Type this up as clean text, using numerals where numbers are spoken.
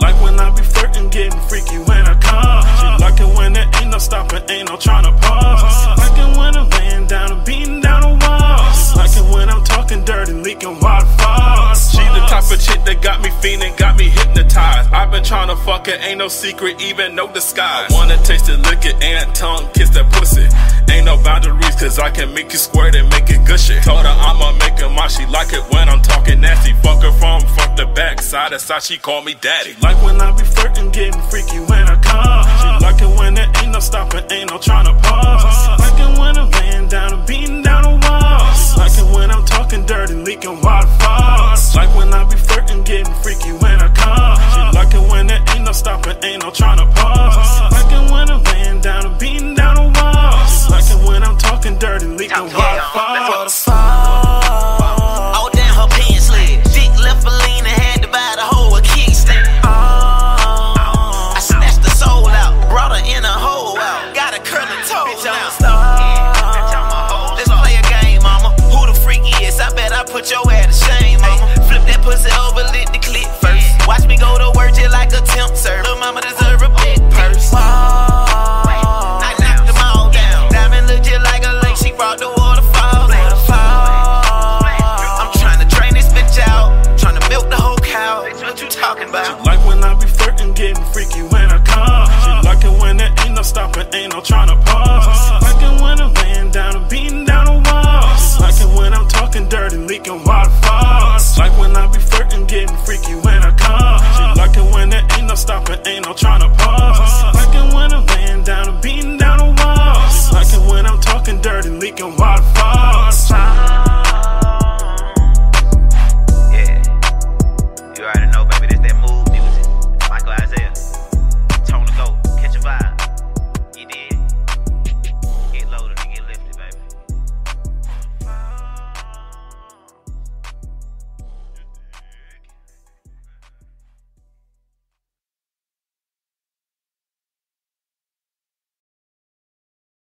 like when I be flirting, getting freaky when I come. She like it when there ain't no stopping, ain't no trying to pause. Like it when I'm laying down and beating down the walls. Like it when I'm talking dirty, leaking waterfalls. She the type of chick that got me feeling, got me hypnotized. I've been trying to fuck her, ain't no secret, even no disguise. I wanna taste the liquor and tongue kiss that pussy. Ain't no boundaries, cause I can make you squirt and make it gushy. Told her I'ma make her mine, she like it when I'm talking nasty. Fuck her from front to back, side to side, she call me daddy. She like when I be flirting, getting freaky when I come. She like it